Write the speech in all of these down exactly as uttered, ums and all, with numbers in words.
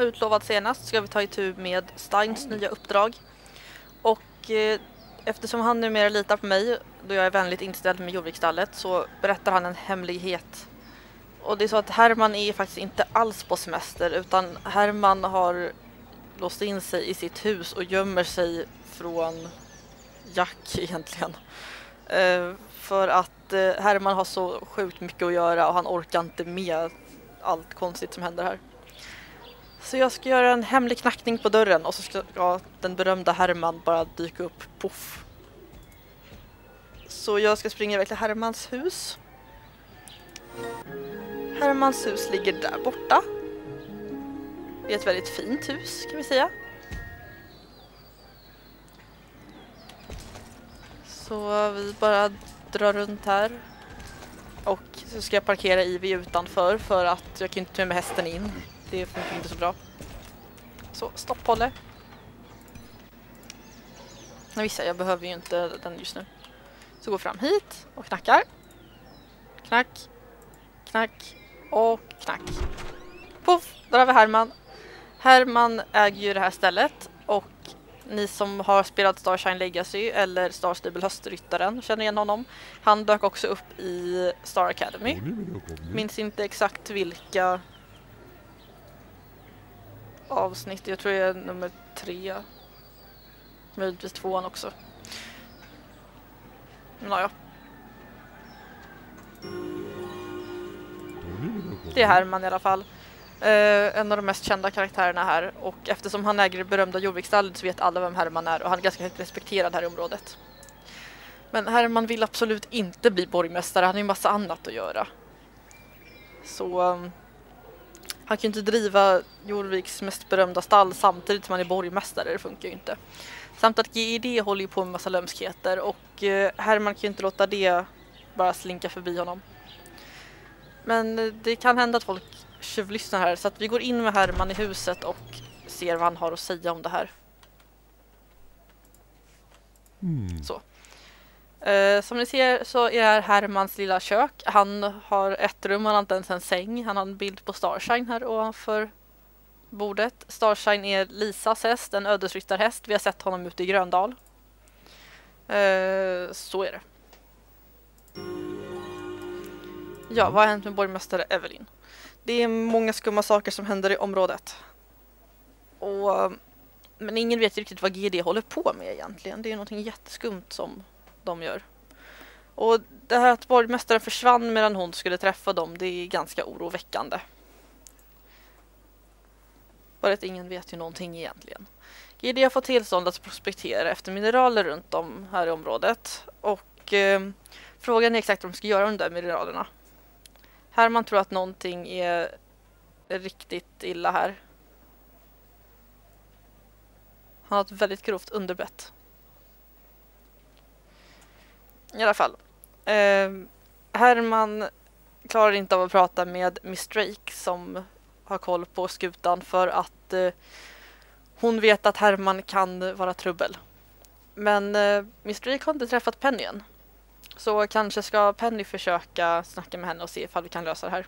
utlovat senast ska vi ta itu med Steins nya uppdrag. Och eh, eftersom han numera litar på mig, då jag är vänligt inställd med Jorvikstallet, så berättar han en hemlighet. Och det är så att Herman är faktiskt inte alls på semester, utan Herman har låst in sig i sitt hus och gömmer sig från Jack egentligen. Eh, för att eh, Herman har så sjukt mycket att göra och han orkar inte med allt konstigt som händer här. Så jag ska göra en hemlig knackning på dörren och så ska ja, den berömda Herman bara dyka upp. Puff. Så jag ska springa iväg till Hermans hus. Hermans hus ligger där borta. Det är ett väldigt fint hus, kan vi säga. Så vi bara drar runt här. Och så ska jag parkera I V utanför för att jag kan inte ta med hästen in. Det funkar inte så bra. Så, stopphåller. Jag visar, jag behöver ju inte den just nu. Så går fram hit och knackar. Knack. Knack. Och knack. Puff, där har vi Herman. Herman äger ju det här stället. Och ni som har spelat Starshine Legacy eller Star Stable Höstryttaren känner igen honom. Han dök också upp i Star Academy. Minns inte exakt vilka avsnitt. Jag tror det är nummer tre. Möjligtvis tvåan också. Nåja. Det är Herman i alla fall. Uh, en av de mest kända karaktärerna här. Och eftersom han äger det berömda Jorvikstallet så vet alla vem Herman är. Och han är ganska högt respekterad här i området. Men Herman vill absolut inte bli borgmästare. Han har ju massa annat att göra. Så um, han kan ju inte driva Jorviks mest berömda stall samtidigt som han är borgmästare. Det funkar ju inte. Samt att G E D håller ju på med massa lömskheter. Och uh, Herman kan ju inte låta det bara slinka förbi honom. Men uh, det kan hända att folk tjuvlyssnar här. Så att vi går in med Herman i huset och ser vad han har att säga om det här. Mm. Så. Uh, som ni ser så är det här Hermans lilla kök. Han har ett rum, han har inte ens en säng. Han har en bild på Starshine här ovanför bordet. Starshine är Lisas häst, en ödesryttarhäst. Vi har sett honom ute i Gröndal. Uh, så är det. Ja, vad har hänt med borgmästare Evelyn? Det är många skumma saker som händer i området. Och, men ingen vet riktigt vad G D håller på med egentligen. Det är någonting jätteskumt som de gör. Och det här att borgmästaren försvann medan hon skulle träffa dem, det är ganska oroväckande. Bara att ingen vet ju någonting egentligen. G D har fått tillstånd att prospektera efter mineraler runt om här i området. Och eh, frågan är exakt vad de ska göra med de där mineralerna. Herman tror att någonting är riktigt illa här. Han har ett väldigt grovt underbett. I alla fall. Eh, Herman klarar inte av att prata med Miss Drake som har koll på skutan för att eh, hon vet att Herman kan vara trubbel. Men eh, Miss Drake har inte träffat Penny än. Så kanske ska Penny försöka snacka med henne och se ifall vi kan lösa det här.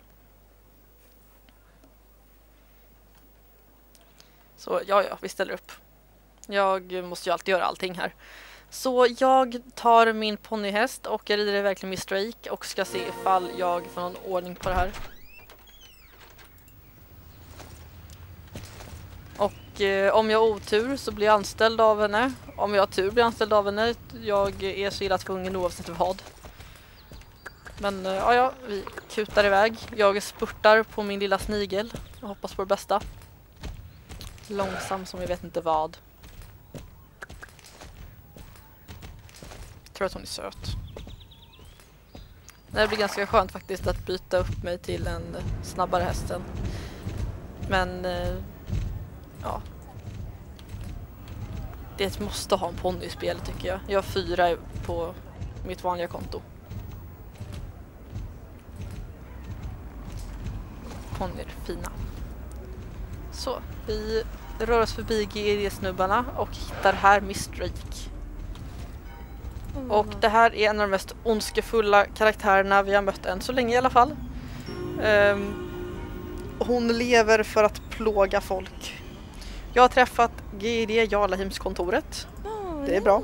Så ja, ja, vi ställer upp. Jag måste ju alltid göra allting här. Så jag tar min ponnyhäst och jag rider iväg till Miss Drake och ska se ifall jag får någon ordning på det här. Och eh, om jag har otur så blir jag anställd av henne. Om jag har tur blir jag anställd av henne. Jag är så illa tvungen oavsett vad. Men eh, ja, ja, vi kutar iväg. Jag spurtar på min lilla snigel. Jag hoppas på det bästa. Långsam som jag vet inte vad. Jag tror att hon är söt. Det blir ganska skönt faktiskt att byta upp mig till en snabbare hästen. Men eh, ja. Det måste ha en ponny i spel tycker jag. Jag har fyra på mitt vanliga konto. Ponnyer, fina. Så, vi rör oss förbi G E D-snubbarna och hittar här Miss Drake. Mm. Och det här är en av de mest ondskefulla karaktärerna vi har mött än så länge i alla fall. Um, hon lever för att plåga folk. Jag har träffat G D Jarlaheimskontoret. Oh, det är bra.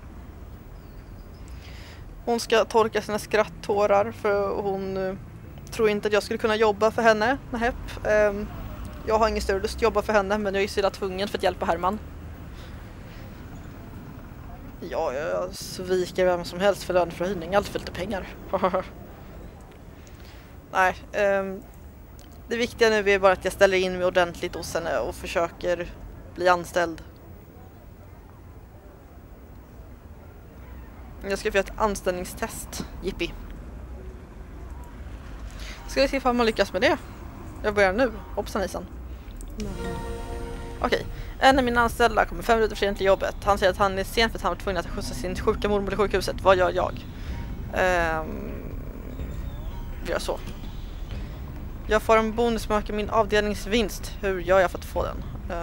Hon ska torka sina skrattårar för hon uh, tror inte att jag skulle kunna jobba för henne. Nej. Um, jag har ingen större lust att jobba för henne, men jag är så illa tvungen för att hjälpa Herman. Ja, jag sviker vem som helst för löneförhöjning. Allt för lite pengar. Nej, um, det viktiga nu är bara att jag ställer in mig ordentligt hos henne och försöker bli anställd. Jag ska få ett anställningstest. Jippi. Ska vi se om man lyckas med det. Jag börjar nu. Hoppsan hejsan. Mm. Okej. Okay. En av mina anställda kommer fem minuter för sent till jobbet. Han säger att han är sen för att han var tvungen att skjutsa sin sjuka mormor till sjukhuset. Vad gör jag? Um, vi gör så. Jag får en bonus som ökar min avdelningsvinst. Hur gör jag för att få den?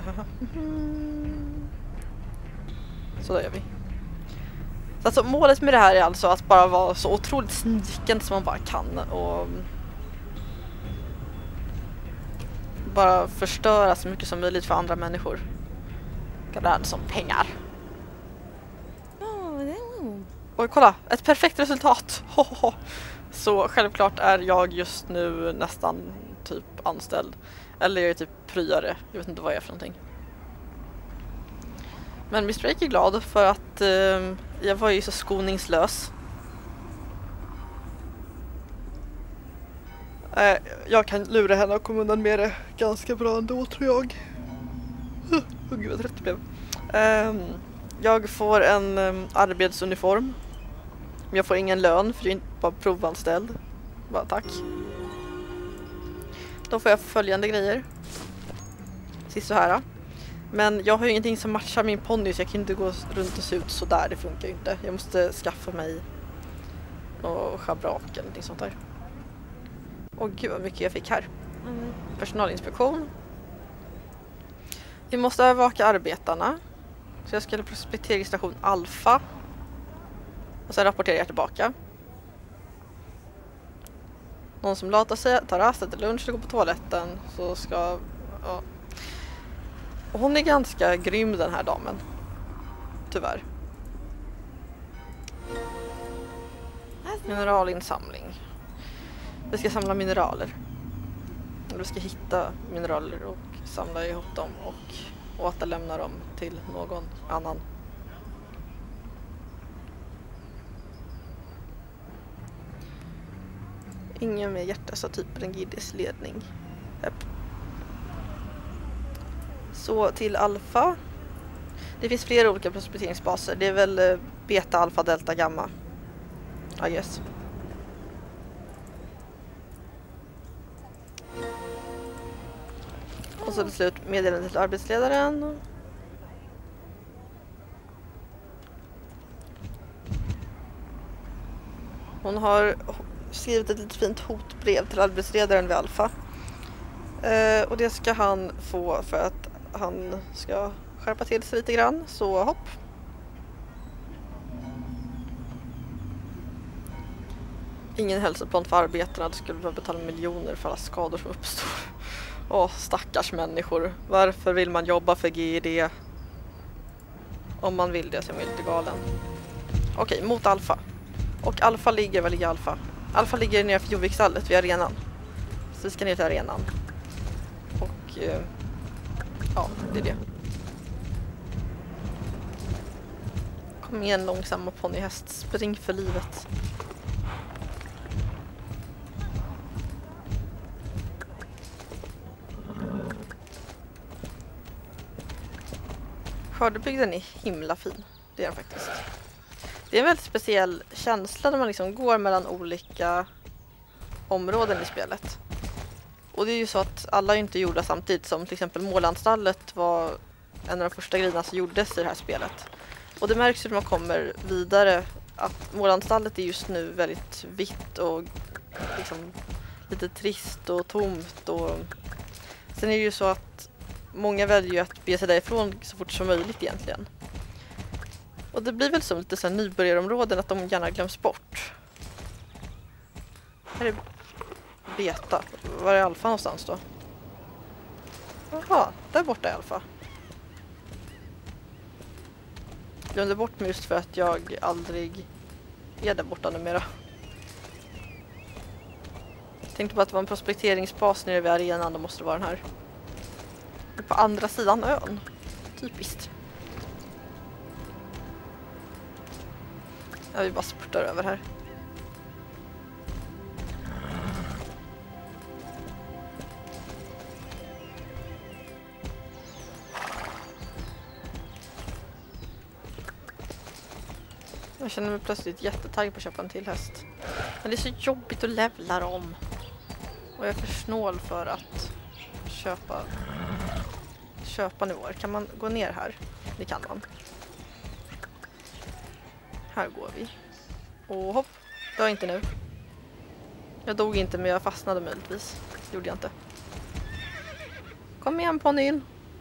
Så då gör vi. Så alltså, målet med det här är alltså att bara vara så otroligt snikande som man bara kan. Och bara förstöra så mycket som möjligt för andra människor. Grann som pengar. Oj, kolla! Ett perfekt resultat! Så självklart är jag just nu nästan typ anställd. Eller jag är typ pryare. Jag vet inte vad jag är för någonting. Men miss Drake är glad för att eh, jag var ju så skoningslös. Eh, jag kan lura henne och komma undan med det ganska bra ändå, tror jag. Oh, gud vad trött jag blev. Eh, jag får en um, arbetsuniform. Men jag får ingen lön för jag är inte bara provanställd. Bara tack. Då får jag följande grejer. Sist så här. Men jag har ju ingenting som matchar min ponny, så jag kan inte gå runt och se ut så där. Det funkar ju inte. Jag måste skaffa mig något schabrak eller någonting sånt där. Åh gud vad mycket jag fick här. Mm. Personalinspektion. Vi måste övervaka arbetarna. Så jag ska till prospekteringsstation Alfa. Och sen rapporterar jag tillbaka. Någon som latar sig, tar rast, äter lunch eller går på toaletten, så ska... Ja. Och hon är ganska grym, den här damen. Tyvärr. Mineralinsamling. Vi ska samla mineraler. Vi ska hitta mineraler och samla ihop dem och återlämna dem till någon annan. Ingen med hjärta så typ en G Ds ledning. Hepp. Så till Alfa. Det finns flera olika prospekteringsbaser. Det är väl beta, alfa, delta, gamma. I guess. Och så till slut meddelande till arbetsledaren. Hon har skrivit ett lite fint hotbrev till arbetsledaren vid Alfa. Eh, och det ska han få för att han ska skärpa till sig lite grann. Så hopp. Ingen hälsoplan för arbetarna. Det skulle behöva betala miljoner för alla skador som uppstår. Åh, stackars människor. Varför vill man jobba för G D? Om man vill det så är man lite galen. Okej, mot Alfa. Och Alfa ligger, vad ligger Alfa? Alfa ligger nere för Jorvikstallet vid arenan. Så vi ska ner till arenan. Och eh, ja, det är det. Kom igen långsamma ponnyhäst. Spring för livet. Skördebygden är himla fin. Det är den faktiskt. Det är en väldigt speciell känsla när man liksom går mellan olika områden i spelet. Och det är ju så att alla är inte gjorda samtidigt, som till exempel Målandstallet var en av de första grejerna som gjordes i det här spelet. Och det märks ju när man kommer vidare att Målandstallet är just nu väldigt vitt och liksom lite trist och tomt. Och sen är det ju så att många väljer ju att bege sig därifrån så fort som möjligt egentligen. Och det blir väl som lite så här nybörjarområden att de gärna glöms bort. Här är beta. Var är alfa någonstans då? Jaha, där borta i alla fall. Jag glömde bort mig just för att jag aldrig är där borta numera. Jag tänkte på att det var en prospekteringsbas nere vid arenan, då måste det vara den här. På andra sidan ön. Typiskt. Ja, vi bara spurtar över här. Jag känner mig plötsligt jättetagg på att köpa en till häst. Men det är så jobbigt att levla dem. Och jag är för snål för att köpa köpa nivåer. Kan man gå ner här? Det kan man. Här går vi. Och hopp. Det var inte nu. Jag dog inte, men jag fastnade möjligtvis. Det gjorde jag inte. Kom igen, ponnyn.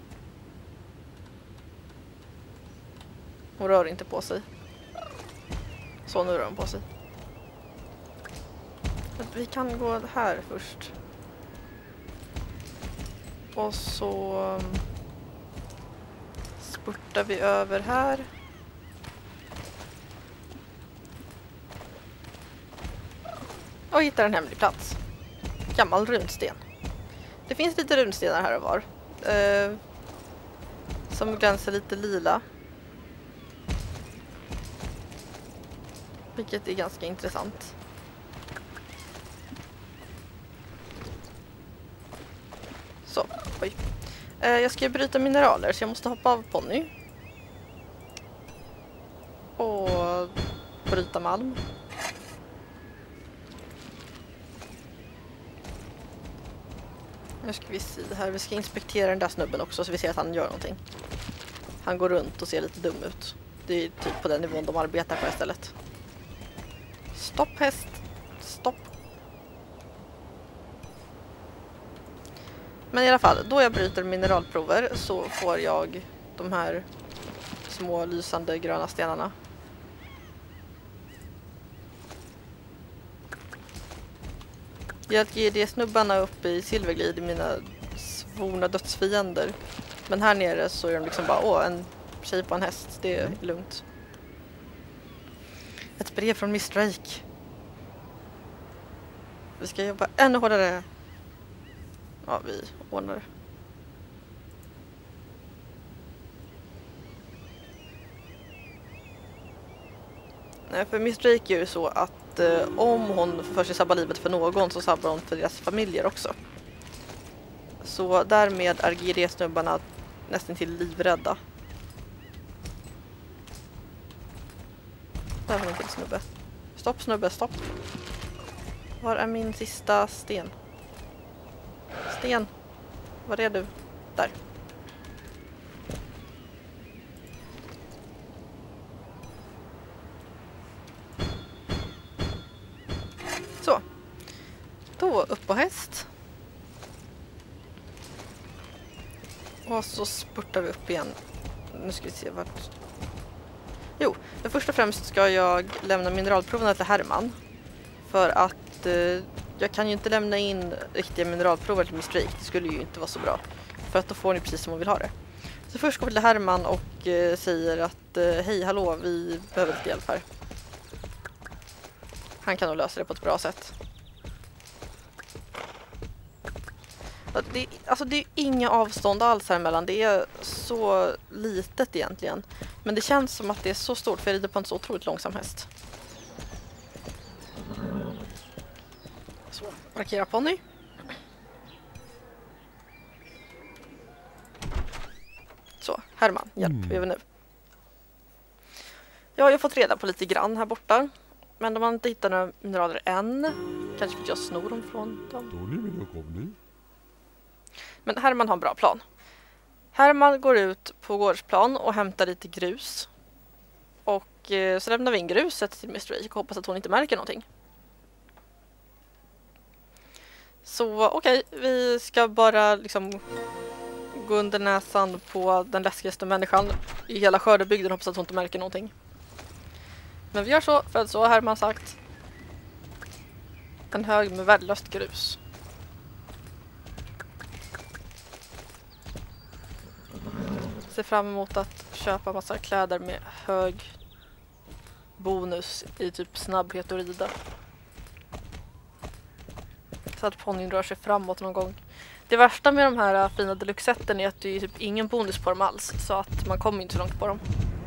Hon rör inte på sig. Så, nu rör hon på sig. Vi kan gå här först. Och så spurtar vi över här. Och hittar en hemlig plats. Gammal runsten. Det finns lite runstenar här och var. Eh, som glänsar lite lila. Vilket är ganska intressant. Så, oj. Eh, jag ska bryta mineraler så jag måste hoppa av ponny. Och bryta malm. Nu ska vi se här. Vi ska inspektera den där snubben också så vi ser att han gör någonting. Han går runt och ser lite dum ut. Det är typ på den nivån de arbetar på istället. Stopp häst. Stopp. Men i alla fall, då jag bryter mineralprover så får jag de här små lysande gröna stenarna. Jag ger de snubbarna uppe i Silverglid, mina svorna dödsfiender. Men här nere så är de liksom bara, åh, en tjej på en häst, det är lugnt. Ett brev från Miss Drake. Vi ska jobba ännu hårdare. Ja, vi ordnar det. Nej, för Miss Drake är ju så att eh, om hon för sig sabbar livet för någon så sabbar hon för deras familjer också. Så därmed är G D-snubbarna nästan till livrädda. Där var en till snubbe. Stopp snubbe, stopp. Var är min sista sten? Sten. Var är du? Där. Så. Då upp på häst. Och så spurtar vi upp igen. Nu ska vi se vart. Jo, men först och främst ska jag lämna mineralproverna till Herman. För att eh, jag kan ju inte lämna in riktiga mineralprover till Miss Drake. Det skulle ju inte vara så bra. För att då får ni precis som hon vill ha det. Så först går vi till Herman och eh, säger att eh, hej, hallå, vi behöver lite hjälp här. Han kan nog lösa det på ett bra sätt. Det, alltså det är inga avstånd alls här emellan. Det är så litet egentligen. Men det känns som att det är så stort för jag rider på en så otroligt långsam häst. Så, markera ponny. Så, Herman, hjälp, mm. vi är nu. Ja, jag har fått reda på lite grann här borta. Men de har inte hittat några mineraler än. Kanske för att jag snor dem från dem. Men Herman har en bra plan. Herman går ut på gårdsplan och hämtar lite grus. Och eh, så lämnar vi in gruset till Miss Drake och hoppas att hon inte märker någonting. Så okej, okay, vi ska bara liksom gå under näsan på den läskigaste människan i hela skördebygden och hoppas att hon inte märker någonting. Men vi gör så, för att så har Herman sagt. En hög med värdelöst grus. ser fram emot att köpa massa kläder med hög bonus i typ snabbhet och rida. Så att ponnyn rör sig framåt någon gång. Det värsta med de här fina deluxe-sätten är att det är typ ingen bonus på dem alls. Så att man kommer inte så långt på dem.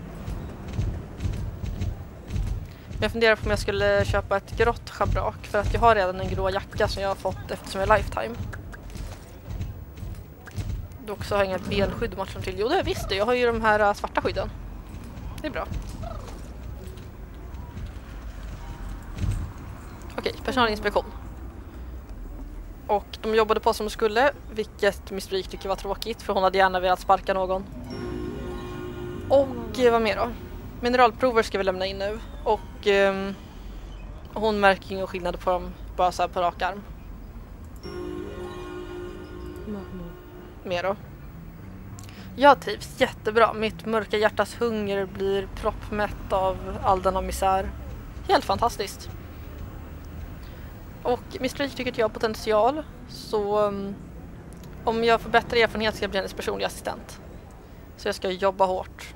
Jag funderar på om jag skulle köpa ett grått schabrak. För att jag har redan en grå jacka som jag har fått eftersom jag är lifetime. Dock så har jag inga benskydd matchen till. Jo, det är visst det. Jag har ju de här svarta skydden. Det är bra. Okej, personalinspektion. Och de jobbade på som de skulle, vilket Miss Drake tycker var tråkigt för hon hade gärna velat sparka någon. Och vad mer då? Mineralprover ska vi lämna in nu. Och um, hon märker ingen skillnad på dem bara så här på rak arm. Mer då? Jag trivs jättebra. Mitt mörka hjärtas hunger blir proppmätt av all denna misär. Helt fantastiskt. Och Miss Drake tycker att jag har potential. Så um, om jag får bättre erfarenhet ska jag bli hennes personliga assistent. Så jag ska jobba hårt.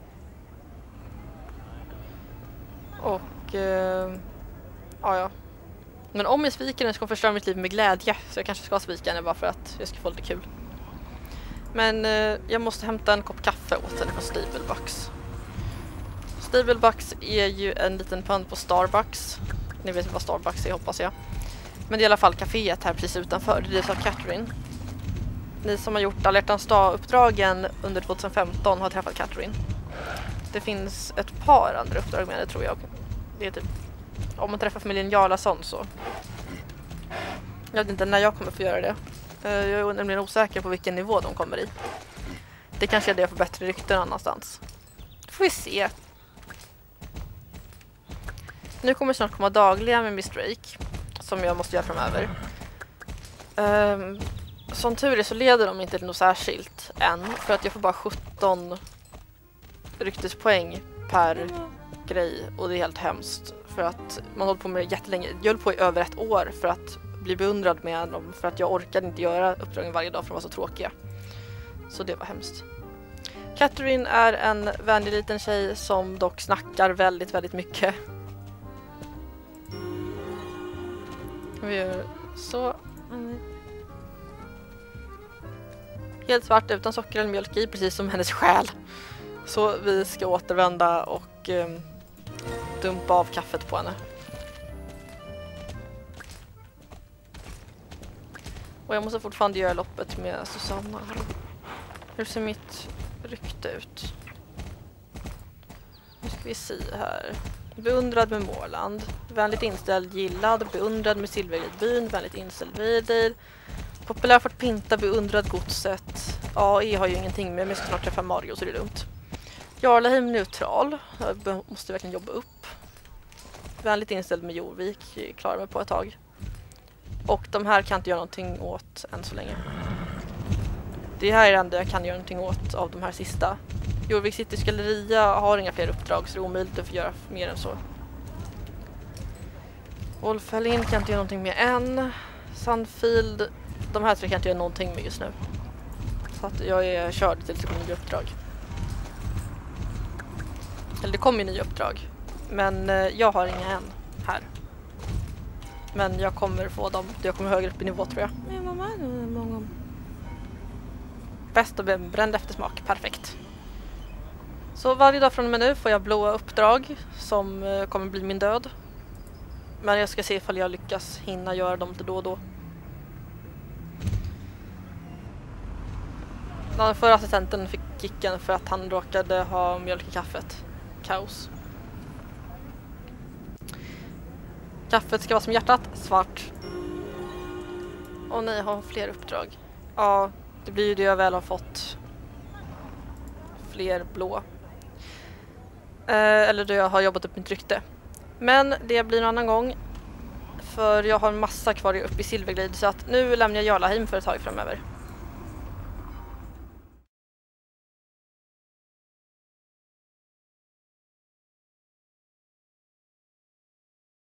Och uh, ja, ja. Men om jag sviker henne så kommer jag förstöra mitt liv med glädje. Så jag kanske ska svika henne bara för att jag ska få lite kul. Men uh, jag måste hämta en kopp kaffe åt henne från Stablebucks. Stablebucks är ju en liten pund på Starbucks. Ni vet vad Starbucks är, hoppas jag. Men det är i alla fall kaféet här precis utanför. Det är det av Catherine. Ni som har gjort Alla hjärtans dag-uppdragen under tjugohundrafemton har träffat Catherine. Det finns ett par andra uppdrag med det, tror jag. Det är typ, om man träffar familjen Jarlason så. Jag vet inte när jag kommer få göra det. Jag är nämligen osäker på vilken nivå de kommer i. Det kanske är det jag får bättre rykten annanstans. Det får vi se. Nu kommer snart komma dagliga med Miss Drake. Som jag måste göra framöver. Um, som tur är så leder de inte till något särskilt än. För att jag får bara sjutton ryktespoäng per grej. Och det är helt hemskt. För att man håller på med det jättelänge. Jag höll på i över ett år för att bli beundrad med dem. För att jag orkade inte göra uppdragen varje dag för de var så tråkiga. Så det var hemskt. Catherine är en vänlig liten tjej som dock snackar väldigt, väldigt mycket. Vi gör så. Mm. Helt svart utan socker eller mjölk i, precis som hennes själ. Så vi ska återvända och um, dumpa av kaffet på henne. Och jag måste fortfarande göra loppet med Susanna. Hur ser mitt rykte ut? Nu ska vi se här. Beundrad med Måland. Vänligt inställd, gillad. Beundrad med Silverglidbyn. Vänligt inställd vid. Populär för att pinta, beundrad godset. A E har ju ingenting med, men jag ska snart träffa Mario så det är lugnt. Jarlaheim neutral. Jag måste verkligen jobba upp. Vänligt inställd med Jorvik. Klarar mig på ett tag. Och de här kan inte göra någonting åt än så länge. Det här är det enda jag kan göra någonting åt av de här sista. Jorvik Citys galleria har inga fler uppdrag så det är omöjligt att få göra mer än så. Wolfhelin kan inte göra någonting med än. Sunfield, de här tre kan inte göra någonting med just nu. Så att jag är körd till ett nya uppdrag. Eller det kommer ju nya uppdrag. Men jag har inga än här. Men jag kommer få dem. Jag kommer högre upp i nivå tror jag. Bäst och bränd eftersmak. Perfekt. Så varje dag från och med nu får jag blåa uppdrag som kommer bli min död. Men jag ska se ifall jag lyckas hinna göra dem lite då och då. Den förra assistenten fick kicken för att han råkade ha mjölk i kaffet. Kaos. Kaffet ska vara som hjärtat, svart. Och nej, har fler uppdrag. Ja, det blir ju det jag väl har fått. Fler blå. Eh, eller det jag har jobbat upp mitt rykte. Men det blir en annan gång. För jag har en massa kvar uppe i Silverglide. Så att nu lämnar jag Jarlaheim för ett tag framöver.